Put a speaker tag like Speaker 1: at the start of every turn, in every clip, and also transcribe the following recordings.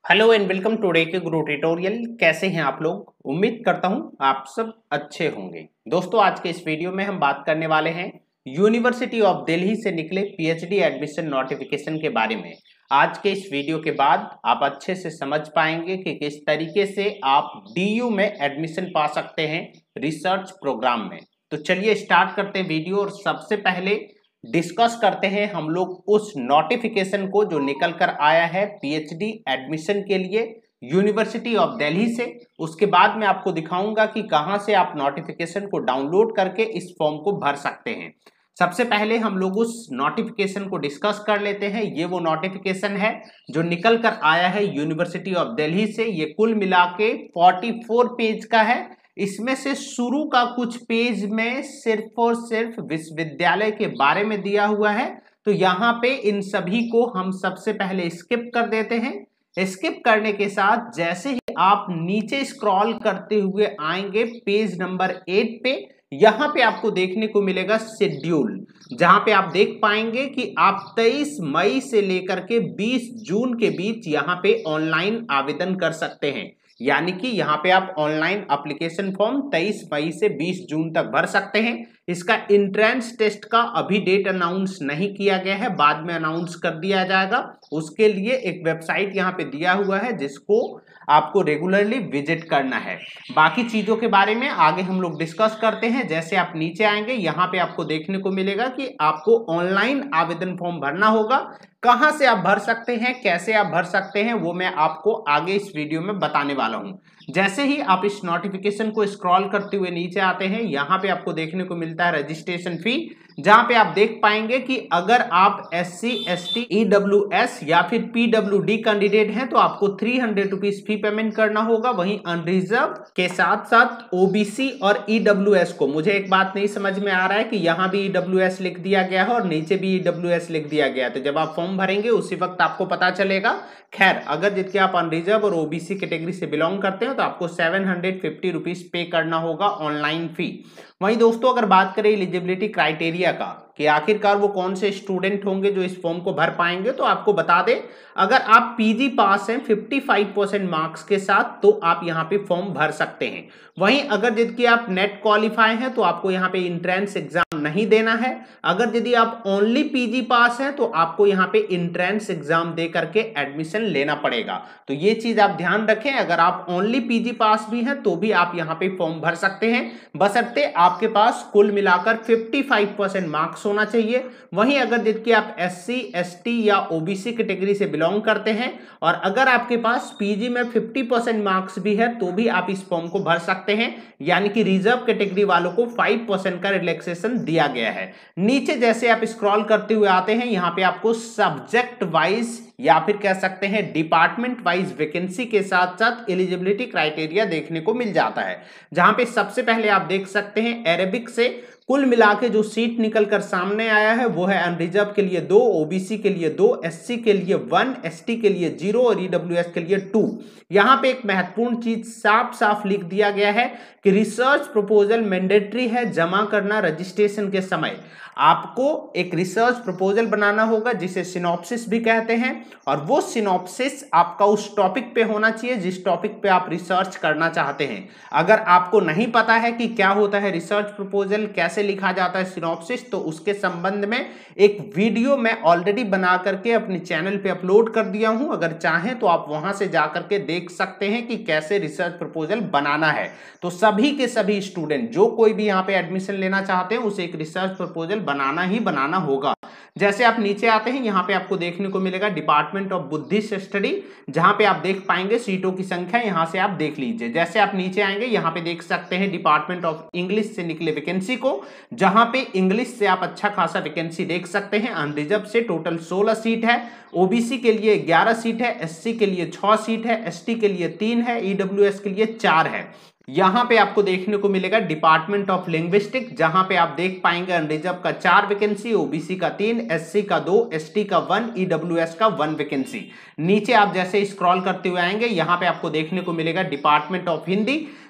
Speaker 1: Hello and welcome today के गुरु tutorial. कैसे हैं आप लोग? उम्मीद करता हूं आप सब अच्छे होंगे। दोस्तों, आज के इस वीडियो में हम बात करने वाले हैं यूनिवर्सिटी ऑफ दिल्ली से निकले पीएचडी एडमिशन नोटिफिकेशन के बारे में। आज के इस वीडियो के बाद आप अच्छे से समझ पाएंगे कि किस तरीके से आप डीयू में एडमिशन पा सकते हैं रिसर्च प्रोग्राम में। तो चलिए स्टार्ट करते हैं वीडियो और सबसे पहले डिस्कस करते हैं हम लोग उस नोटिफिकेशन को जो निकल कर आया है पीएचडी एडमिशन के लिए यूनिवर्सिटी ऑफ दिल्ली से। उसके बाद मैं आपको दिखाऊंगा कि कहां से आप नोटिफिकेशन को डाउनलोड करके इस फॉर्म को भर सकते हैं। सबसे पहले हम लोग उस नोटिफिकेशन को डिस्कस कर लेते हैं। ये वो नोटिफिकेशन है जो निकल कर आया है यूनिवर्सिटी ऑफ दिल्ली से। ये कुल मिला के 44 पेज का है। इसमें से शुरू का कुछ पेज में सिर्फ और सिर्फ विश्वविद्यालय के बारे में दिया हुआ है, तो यहाँ पे इन सभी को हम सबसे पहले स्किप कर देते हैं। स्किप करने के साथ जैसे ही आप नीचे स्क्रॉल करते हुए आएंगे पेज नंबर 8 पे, यहाँ पे आपको देखने को मिलेगा शेड्यूल, जहां पे आप देख पाएंगे कि आप 23 मई से लेकर के 20 जून के बीच यहाँ पे ऑनलाइन आवेदन कर सकते हैं। यानी कि यहाँ पे आप ऑनलाइन एप्लीकेशन फॉर्म 23 मई से 20 जून तक भर सकते हैं। इसका एंट्रेंस टेस्ट का अभी डेट अनाउंस नहीं किया गया है, बाद में अनाउंस कर दिया जाएगा। उसके लिए एक वेबसाइट यहाँ पे दिया हुआ है जिसको आपको रेगुलरली विजिट करना है। बाकी चीजों के बारे में आगे हम लोग डिस्कस करते हैं। जैसे आप नीचे आएंगे यहाँ पे आपको देखने को मिलेगा कि आपको ऑनलाइन आवेदन फॉर्म भरना होगा। कहां से आप भर सकते हैं, कैसे आप भर सकते हैं, वो मैं आपको आगे इस वीडियो में बताने वाला हूं। जैसे ही आप इस नोटिफिकेशन को स्क्रॉल करते हुए नीचे आते हैं, यहाँ पे आपको देखने को मिलता है रजिस्ट्रेशन फी, जहां पे आप देख पाएंगे कि अगर आप SC, ST, EWS या फिर PWD कैंडिडेट हैं तो आपको 300 रुपीज फी पेमेंट करना होगा। वहीं अनरिजर्व के साथ साथ OBC और EWS को, मुझे एक बात नहीं समझ में आ रहा है कि यहाँ भी EWS लिख दिया गया है और नीचे भी EWS लिख दिया गया है, तो जब आप फॉर्म भरेंगे उसी वक्त आपको पता चलेगा। खैर, अगर जिसके आप अनरिजर्व और OBC कैटेगरी से बिलोंग करते हो तो आपको 750 रुपीज पे करना होगा ऑनलाइन फी। वहीं दोस्तों, अगर बात करें एलिजिबिलिटी क्राइटेरिया का कि आखिरकार वो कौन से स्टूडेंट होंगे जो इस फॉर्म को भर पाएंगे, तो आपको बता दें, अगर आप PG पास हैं 55% मार्क्स के साथ तो आप यहाँ पे फॉर्म भर सकते हैं। वहीं अगर यदि आप नेट क्वालिफाई हैं तो आपको यहाँ पे इंट्रेंस एग्जाम नहीं देना है। अगर यदि आप ओनली PG पास हैं तो आपको यहाँ पे इंट्रेंस एग्जाम दे करके एडमिशन लेना पड़ेगा। तो ये चीज आप ध्यान रखें। अगर आप ओनली PG पास भी हैं तो भी आप यहाँ पे फॉर्म भर सकते हैं, बशर्ते आपके पास कुल मिलाकर 55% मार्क्स होना चाहिए। वहीं अगर यदि आप SC, ST या OBC कैटेगरी से बिलोंग करते हैं और अगर आपके पास PG में 50% मार्क्स भी है तो भी आप इस फॉर्म को भर सकते हैं। यानी कि रिजर्व कैटेगरी वालों को 5% का रिलैक्सेशन दिया गया है। नीचे जैसे आप स्क्रॉल करते हुए आते हैं, यहाँ पे आपको सब्जेक्ट वाइज या फिर कह सकते हैं डिपार्टमेंट वाइज वैकेंसी के साथ साथ एलिजिबिलिटी क्राइटेरिया देखने को मिल जाता है। जहां पे सबसे पहले आप देख सकते हैं अरेबिक से कुल मिला के जो सीट निकल कर सामने आया है वो है अनरिजर्व के लिए 2, OBC के लिए 2, SC के लिए 1, ST के लिए 0 और EWS के लिए 2। यहां पे एक महत्वपूर्ण चीज साफ साफ लिख दिया गया है कि रिसर्च प्रपोजल मैंडेटरी है जमा करना रजिस्ट्रेशन के समय। आपको एक रिसर्च प्रपोजल बनाना होगा जिसे सिनॉप्सिस भी कहते हैं, और वो सिनॉप्सिस आपका उस टॉपिक पे होना चाहिए जिस टॉपिक पे आप रिसर्च करना चाहते हैं। अगर आपको नहीं पता है कि क्या होता है रिसर्च प्रपोजल, कैसे लिखा जाता है सिनॉप्सिस, तो उसके संबंध में एक वीडियो मैं ऑलरेडी बना करके अपने चैनल पे अपलोड कर दिया हूं। अगर चाहें तो आप वहां से जाकर के देख सकते हैं कि कैसे रिसर्च प्रपोजल बनाना है। तो सभी के सभी स्टूडेंट जो कोई भी यहाँ पे एडमिशन लेना चाहते हैं उसे एक रिसर्च प्रपोजल बनाना ही बनाना होगा। जैसे आप नीचे आते हैं, यहाँ पे आपको देखने को मिलेगा डिपार्टमेंट ऑफ बुद्धिस्ट स्टडी, जहां पे आप देख पाएंगे सीटों की संख्या, यहां से आप देख लीजिए। जैसे आप नीचे आएंगे यहाँ पे देख सकते हैं डिपार्टमेंट ऑफ इंग्लिश से निकले वैकेंसी को, जहां पे इंग्लिश से आप अच्छा खासा वैकेंसी देख सकते हैं। अनरिजर्व से टोटल 16 सीट है, OBC के लिए 11 सीट है, SC के लिए 6 सीट है, ST के लिए 3 है, EWS के लिए 4 है। यहां पे आपको देखने को मिलेगा डिपार्टमेंट ऑफ लिंग्विस्टिक, जहां पे आप देख पाएंगे अनरिजर्व का 4 वैकेंसी, OBC का 3, SC का 2, ST का 1, EWS का 1 वैकेंसी। नीचे आप जैसे स्क्रॉल करते हुए आएंगे, यहां पे आपको देखने को मिलेगा डिपार्टमेंट ऑफ हिंदी,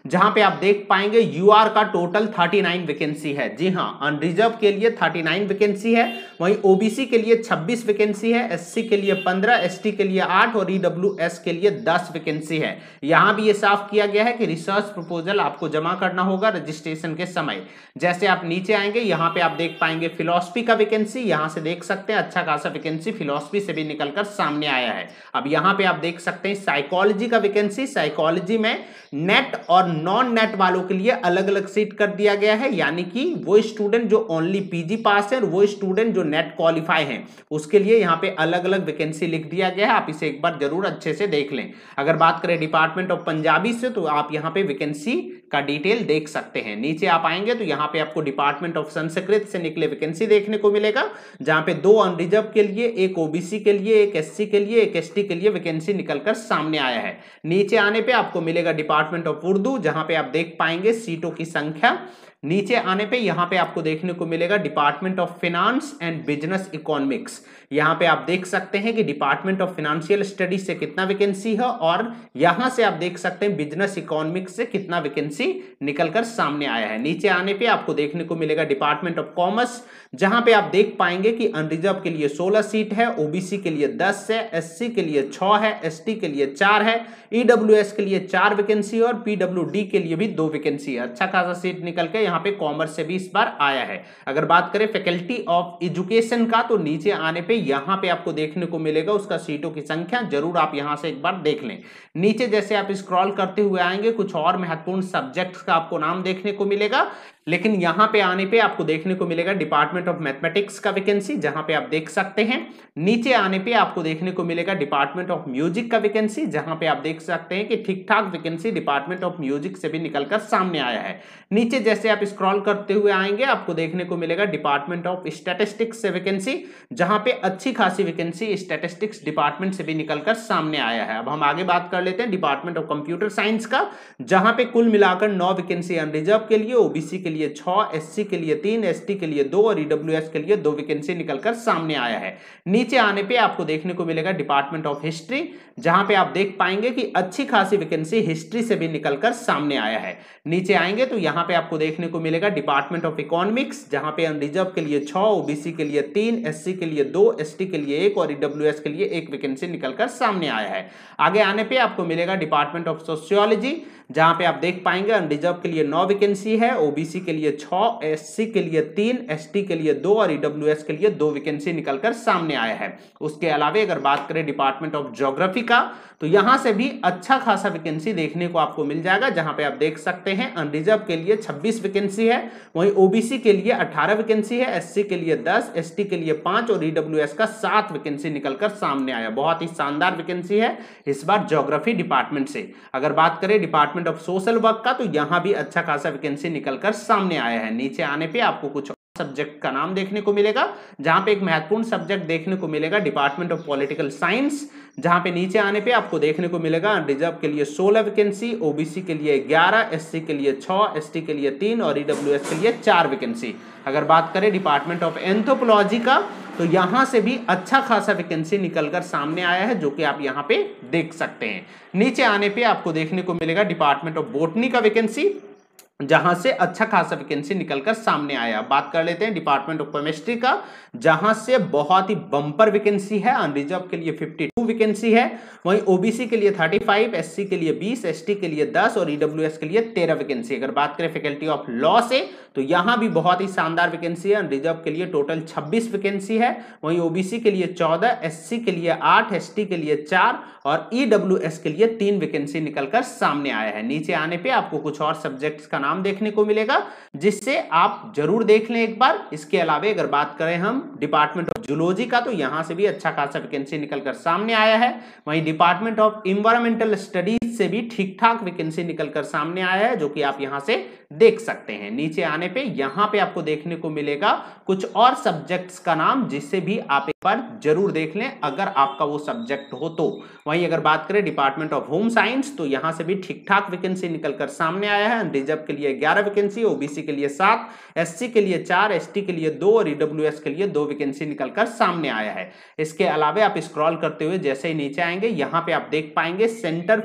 Speaker 1: जहां पे आप देख पाएंगे यूआर का टोटल 39 वैकेंसी है। जी हां, अनरिजर्व के लिए 39 वैकेंसी है, वहीं ओबीसी के लिए 26 वैकेंसी है, एससी के लिए 15, एसटी के लिए 8 और ईडब्ल्यूएस के लिए 10 वैकेंसी है। यहां भी ये साफ किया गया है कि रिसर्च प्रपोजल आपको जमा करना होगा रजिस्ट्रेशन के समय। जैसे आप नीचे आएंगे यहां पे आप देख पाएंगे फिलॉसफी का वैकेंसी, यहां से देख सकते हैं अच्छा खासा वैकेंसी फिलॉसफी से भी निकलकर सामने आया है। अब यहां पे आप देख सकते हैं साइकोलॉजी का वैकेंसी, साइकोलॉजी में नेट और नॉन नेट वालों के लिए अलग अलग सीट कर दिया गया है, यानी कि वो स्टूडेंट जो ओनली पीजी पास है और वो स्टूडेंट जो नेट क्वालिफाई हैं उसके लिए यहाँ पे अलग अलग वैकेंसी लिख दिया गया है। आप इसे एक बार जरूर अच्छे से देख लें। अगर बात करें डिपार्टमेंट ऑफ पंजाबी से तो आप यहाँ पे वैकेंसी का डिटेल देख सकते हैं। नीचे आप आएंगे तो यहाँ पे आपको डिपार्टमेंट ऑफ संस्कृत से निकले वैकेंसी देखने को मिलेगा, जहां पे 2 अनरिजर्व के लिए, एक ओबीसी के लिए, एक एससी के लिए, एक एसटी के लिए वैकेंसी निकलकर सामने आया है। नीचे आने पे आपको मिलेगा डिपार्टमेंट ऑफ उर्दू, जहां पे आप देख पाएंगे सीटों की संख्या। नीचे आने पे यहां पे आपको देखने को मिलेगा department of finance and business economics. यहां पे आप देख सकते हैं कि डिपार्टमेंट ऑफ फाइनेंशियल स्टडीज से कितना वैकेंसी है और यहां से आप देख सकते हैं बिजनेस इकोनॉमिक्स से कितना वैकेंसी निकलकर सामने आया है। नीचे आने पे आपको देखने को मिलेगा डिपार्टमेंट ऑफ कॉमर्स, जहां पे आप देख पाएंगे कि अनरिजर्व के लिए 16 सीट है, ओबीसी के लिए 10 है, एससी के लिए 6 है, एसटी के लिए 4 है, ईडब्ल्यूएस के लिए 4 वैकेंसी और पीडब्ल्यूडी के लिए भी 2 वैकेंसी है। अच्छा खासा सीट निकल के यहाँ पे कॉमर्स से भी इस बार आया है। अगर बात करें फैकल्टी ऑफ एजुकेशन का तो नीचे आने पे यहाँ पे आपको देखने को मिलेगा उसका सीटों की संख्या, जरूर आप यहाँ से एक बार देख लें। नीचे जैसे आप स्क्रॉल करते हुए आएंगे कुछ और महत्वपूर्ण सब्जेक्ट्स का आपको नाम देखने को मिलेगा, लेकिन यहां पे आने पे आपको देखने को मिलेगा डिपार्टमेंट ऑफ मैथमेटिक्स का वैकेंसी, जहां पे आप देख सकते हैं। नीचे आने पे आपको देखने को मिलेगा डिपार्टमेंट ऑफ म्यूजिक का वैकेंसी, जहां पे आप देख सकते हैं कि ठीक ठाक वैकेंसी डिपार्टमेंट ऑफ म्यूजिक से भी निकलकर सामने आया है। नीचे जैसे आप स्क्रॉल करते हुए आएंगे आपको देखने को मिलेगा डिपार्टमेंट ऑफ स्टैटिस्टिक्स से वैकेंसी, जहां पे अच्छी खासी वैकेंसी स्टैटिस्टिक्स डिपार्टमेंट से भी निकलकर सामने आया है। अब हम आगे बात कर लेते हैं डिपार्टमेंट ऑफ कंप्यूटर साइंस का, जहां पे कुल मिलाकर 9 वैकेंसी अनरिजर्व के लिए, ओबीसी के लिए 6, एससी के लिए 3, एसटी के लिए 2 और ईडब्ल्यूएस के लिए 2 वैकेंसी निकलकर सामने आया है। नीचे आने पे आपको देखने को मिलेगा डिपार्टमेंट ऑफ हिस्ट्री, जहां पे आप देख पाएंगे कि अच्छी खासी वैकेंसी हिस्ट्री से भी निकलकर सामने आया है। नीचे आएंगे तो यहां पे आपको देखने को मिलेगा डिपार्टमेंट ऑफ इकोनॉमिक्स, जहां पे अनरिजर्व के लिए 6, ओबीसी के लिए 3, एससी के लिए 2, एसटी के लिए 1 और ईडब्ल्यूएस के लिए 1 वैकेंसी निकलकर सामने आया है। आगे आने पे आपको मिलेगा डिपार्टमेंट ऑफ सोशियोलॉजी, जहां पे आप देख पाएंगे अनरिजर्व के लिए 9 वैकेंसी है, ओबीसी के लिए 6, एससी के लिए 3, एसटी के लिए 2 और ईडब्ल्यूएस के लिए 2 वैकेंसी निकलकर सामने आया है। उसके अलावा अगर बात करें डिपार्टमेंट ऑफ ज्योग्राफी का तो यहां से भी अच्छा खासा वैकेंसी देखने को आपको मिल जाएगा, जहां पे आप देख सकते हैं अनरिजर्व के लिए 26 वैकेंसी है, वहीं ओबीसी के लिए 18 वैकेंसी है, एससी के लिए 10, एसटी के लिए 5 और ईडब्ल्यूएस का 7 वैकेंसी निकलकर सामने आया। बहुत ही शानदार वैकेंसी है इस बार ज्योग्राफी डिपार्टमेंट से। अगर बात करें डिपार्टमेंट ऑफ सोशल वर्क का तो यहां भी अच्छा खासा वैकेंसी निकलकर सामने आया है। नीचे आने पे आपको कुछ सब्जेक्ट का नाम देखने को मिलेगा, जहां पे एक महत्वपूर्ण सब्जेक्ट देखने को मिलेगा डिपार्टमेंट ऑफ पॉलिटिकल साइंस, जहां पे नीचे आने पे आपको देखने को मिलेगा रिजर्व के लिए 16 वैकेंसी, ओबीसी के लिए 11, एससी के लिए 6, एसटी के लिए 3 और ईडब्ल्यूएस के लिए 4 वैकेंसी। अगर बात करें डिपार्टमेंट ऑफ एंथ्रोपोलॉजी का तो यहां से भी अच्छा खासा वैकेंसी निकलकर सामने आया है, जो कि आप यहां पे देख सकते हैं। नीचे आने पे आपको देखने को मिलेगा डिपार्टमेंट ऑफ बॉटनी का वैकेंसी, जहां से अच्छा खासा वैकेंसी निकलकर सामने आया। बात कर लेते हैं डिपार्टमेंट ऑफ केमिस्ट्री का, जहां से बहुत ही बम्पर वैकेंसी है। अनरिजर्व के लिए 52 वैकेंसी है, वहीं ओबीसी के लिए 35, एससी के लिए 20, एसटी के लिए 10 और ईडब्ल्यूएस के लिए 13 वैकेंसी। अगर बात करें फैकल्टी ऑफ लॉ से तो यहां भी बहुत ही शानदार वैकेंसी है। अनरिजर्व के लिए टोटल 26 वैकेंसी है, वहीं ओबीसी के लिए 14, एससी के लिए 8, एसटी के लिए 4 और ईडब्ल्यूएस के लिए 3 वैकेंसी निकलकर सामने आया है। नीचे आने पे आपको कुछ और सब्जेक्ट्स का नाम देखने को मिलेगा, जिससे आप जरूर देख लें एक बार। इसके अलावा अगर बात करें हम डिपार्टमेंट ऑफ जूलॉजी का तो यहां से भी अच्छा खासा वैकेंसी निकलकर सामने आया है। वहीं डिपार्टमेंट ऑफ इन्वायरमेंटल स्टडीज से भी ठीक ठाक वैकेंसी निकलकर सामने आया है, जो कि आप यहां से देख सकते हैं। नीचे आने पे यहां पे आपको देखने को मिलेगा कुछ और सब्जेक्ट्स का नाम, जिससे भी आप एक बार जरूर देख लें अगर आपका वो सब्जेक्ट हो तो। वहीं अगर बात करें डिपार्टमेंट ऑफ होम साइंस तो यहां से भी ठीक ठाक वैकेंसी निकलकर सामने आया है। रिजर्व के लिए 11 वैकेंसी, ओबीसी के लिए 7, एससी के लिए 4, एसटी के लिए 2 और ईडब्ल्यूएस के लिए 2 वैकेंसी निकलकर सामने आया है। इसके अलावा आप स्क्रॉल करते हुए जैसे ही नीचे आएंगे यहां पे आप देख पाएंगे centre for the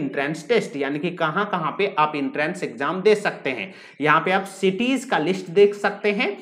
Speaker 1: entrance test, यानी कि कहां कहां पे आप इंट्रेंस एग्जाम दे सकते हैं। यहां पे आप सिटीज का लिस्ट देख सकते हैं।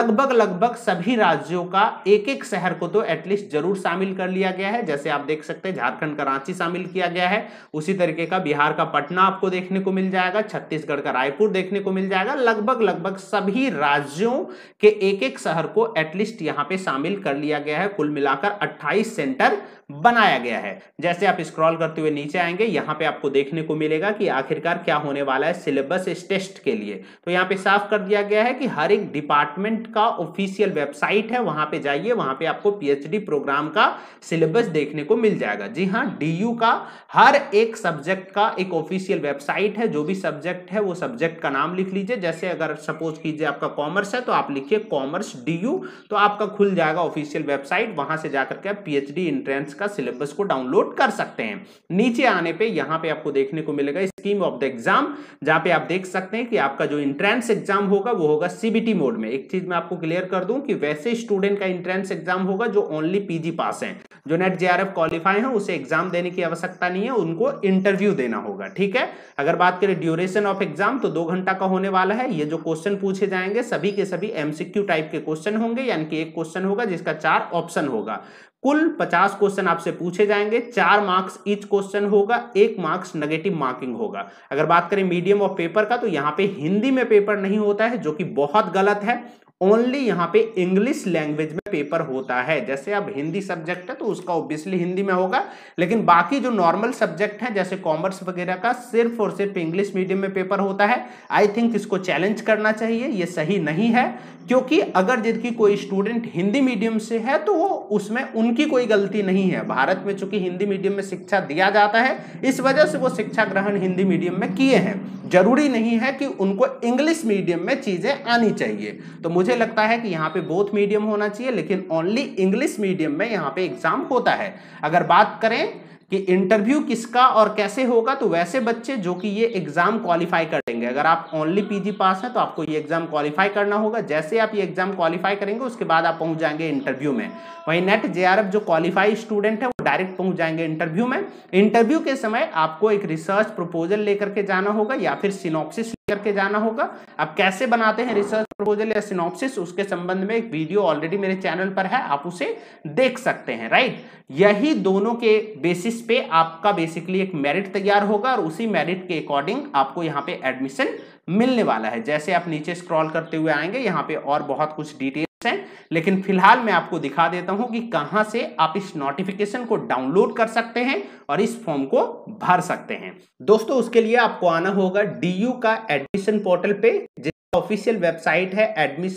Speaker 1: लगभग सभी राज्यों का एक एक शहर को तो एटलीस्ट जरूर शामिल कर लिया गया है। जैसे आप देख सकते हैं झारखंड का रांची शामिल किया गया है, उसी तरीके का बिहार का पटना आपको देखने को मिल जाएगा, छत्तीसगढ़ का रायपुर देखने को मिल जाएगा। लगभग सभी राज्यों के एक एक शहर को एटलीस्ट यहां पे शामिल कर लिया गया है। कुल मिलाकर 28 सेंटर बनाया गया है। जैसे आप स्क्रॉल करते हुए नीचे आएंगे, यहां पे आपको देखने को मिलेगा कि आखिरकार क्या होने वाला है सिलेबस इस टेस्ट के लिए। तो यहां पे साफ कर दिया गया है कि हर एक डिपार्टमेंट का ऑफिशियल वेबसाइट है, वहां पे जाइए, वहां पे आपको पीएचडी प्रोग्राम का सिलेबस देखने को मिल जाएगा। जी हां, डीयू का हर एक सब्जेक्ट का एक ऑफिशियल वेबसाइट है। जो भी सब्जेक्ट है वो सब्जेक्ट का नाम लिख लीजिए। जैसे अगर सपोज कीजिए आपका कॉमर्स है तो आप लिखिए कॉमर्स डीयू, तो आपका खुल जाएगा ऑफिशियल वेबसाइट। वहां से जाकर के आप पीएचडी एंट्रेंस का सिलेबस को डाउनलोड कर सकते हैं। नीचे आने पे यहां पे आपको देखने को मिलेगा स्कीम ऑफ द एग्जाम, जहां पे आप देख सकते हैं कि आपका जो एंट्रेंस एग्जाम होगा वो होगा सीबीटी मोड में। एक चीज मैं आपको क्लियर कर दूं कि वैसे स्टूडेंट का एंट्रेंस एग्जाम होगा जो ओनली पीजी पास है, जो नेट जेआरएफ क्वालिफाई है, उसे एग्जाम देने की आवश्यकता नहीं है, उनको इंटरव्यू देना होगा। ठीक है। अगर बात करें ड्यूरेशन ऑफ एग्जाम तो 2 घंटा का होने वाला है। ये जो क्वेश्चन पूछे जाएंगे सभी के सभी एमसीक्यू टाइप के क्वेश्चन होंगे, यानी कि एक क्वेश्चन होगा जिसका 4 ऑप्शन होगा। कुल 50 क्वेश्चन आपसे पूछे जाएंगे, 4 मार्क्स ईच क्वेश्चन होगा, 1 मार्क्स नेगेटिव मार्किंग होगा। अगर बात करें मीडियम ऑफ पेपर का तो यहां पे हिंदी में पेपर नहीं होता है, जो कि बहुत गलत है। ओनली यहां पे इंग्लिश लैंग्वेज में पेपर होता है। जैसे अब हिंदी सब्जेक्ट है तो उसका ऑब्वियसली हिंदी में होगा, लेकिन बाकी जो नॉर्मल सब्जेक्ट है जैसे कॉमर्स वगैरह का सिर्फ और सिर्फ इंग्लिश मीडियम में पेपर होता है। आई थिंक इसको चैलेंज करना चाहिए, ये सही नहीं है, क्योंकि अगर जिनकी कोई स्टूडेंट हिंदी मीडियम से है तो वो उसमें उनकी कोई गलती नहीं है। भारत में चूंकि हिंदी मीडियम में शिक्षा दिया जाता है, इस वजह से वो शिक्षा ग्रहण हिंदी मीडियम में किए हैं। जरूरी नहीं है कि उनको इंग्लिश मीडियम में चीजें आनी चाहिए। तो मुझे लगता है कि यहाँ पे बोथ मीडियम होना चाहिए, लेकिन ओनली इंग्लिश मीडियम में यहाँ पे एग्जाम होता है। अगर बात करें कि इंटरव्यू किसका और कैसे होगा, तो वैसे बच्चे जो कि ये एग्जाम क्वालिफाई करेंगे। अगर आप ओनली पीजी पास हैं तो आपको ये एग्जाम क्वालिफाई करना होगा। जैसे आप ये एग्जाम क्वालिफाई करेंगे उसके बाद आप पहुंच जाएंगे इंटरव्यू में। वहीं नेट जेआरएफ जो क्वालिफाई स्टूडेंट है वो डायरेक्ट पहुंच जाएंगे इंटरव्यू में। इंटरव्यू के समय आपको एक रिसर्च प्रपोजल लेकर के जाना होगा या फिर सिनॉप्सिस लेकर के जाना होगा। आप कैसे बनाते हैं रिसर्च प्रपोजल या सिनॉप्सिस, उसके संबंध में एक वीडियो ऑलरेडी मेरे चैनल पर है, आप उसे देख सकते हैं। राइट, यही दोनों के बेसिस पे आपका बेसिकली एक मेरिट तैयार होगा और उसी मेरिट के अकॉर्डिंग आपको यहाँ पे एडमिशन मिलने वाला है। जैसे आप नीचे स्क्रॉल करते हुए आएंगे यहाँ पे और बहुत कुछ डिटेल्स हैं, लेकिन फिलहाल मैं आपको दिखा देता हूं कि कहां से आप इस नोटिफिकेशन को डाउनलोड कर सकते हैं और इस फॉर्म को भर सकते हैं। दोस्तों उसके लिए आपको आना होगा डीयू का एडमिशन पोर्टल पे, जिसका ऑफिशियल वेबसाइट है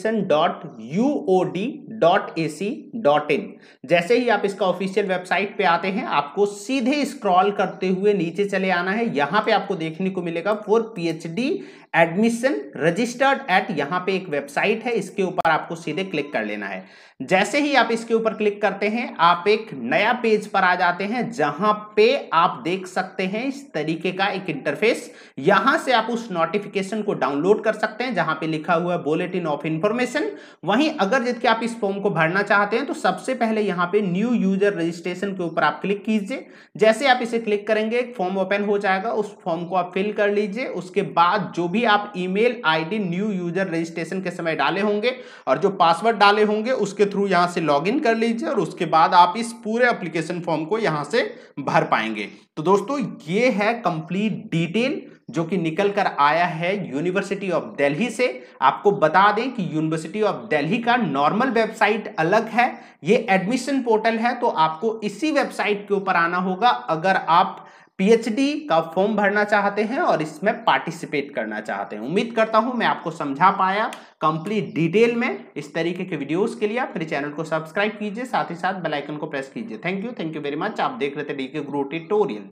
Speaker 1: admission.uod.ac.in। जैसे ही आप इसका ऑफिशियल वेबसाइट पे आते हैं आपको सीधे स्क्रॉल करते हुए नीचे चले आना है। यहां पे आपको देखने को मिलेगा for PhD admission registered at, यहां पे एक वेबसाइट है, इसके ऊपर आपको सीधे क्लिक कर लेना है। जैसे ही आप इसके ऊपर क्लिक करते हैं आप एक नया पेज पर आ जाते हैं, जहां पे आप देख सकते हैं इस तरीके का एक इंटरफेस। यहां से आप उस नोटिफिकेशन को डाउनलोड कर सकते हैं जहां पे लिखा हुआ है बुलेटिन ऑफ इंफॉर्मेशन। वहीं अगर जबकि आप इस फॉर्म को भरना चाहते हैं तो सबसे पहले यहां पे न्यू यूजर रजिस्ट्रेशन के ऊपर आप क्लिक कीजिए। जैसे आप इसे क्लिक करेंगे एक फॉर्म ओपन हो जाएगा, उस फॉर्म को आप फिल कर लीजिए। उसके बाद जो भी आप email ID new user registration के समय डाले होंगे और जो पासवर्ड डाले होंगे उसके थ्रू यहां से लॉगिन कर लीजिए और उसके बाद आप इस पूरे एप्लीकेशन फॉर्म को यहां से भर पाएंगे। तो दोस्तों ये है कंप्लीट डिटेल जो कि निकल कर आया है यूनिवर्सिटी ऑफ दिल्ली से। आपको बता दें कि यूनिवर्सिटी ऑफ दिल्ली का नॉर्मल वेबसाइट अलग है, ये एडमिशन पोर्टल है, तो आपको इसी वेबसाइट के ऊपर आना होगा अगर आप पीएचडी का फॉर्म भरना चाहते हैं और इसमें पार्टिसिपेट करना चाहते हैं। उम्मीद करता हूं मैं आपको समझा पाया कंप्लीट डिटेल में। इस तरीके के वीडियोस के लिए आप मेरे चैनल को सब्सक्राइब कीजिए, साथ ही साथ बेल आइकन को प्रेस कीजिए। Thank you very much. आप देख रहे थे डीके गुरु ट्यूटोरियल।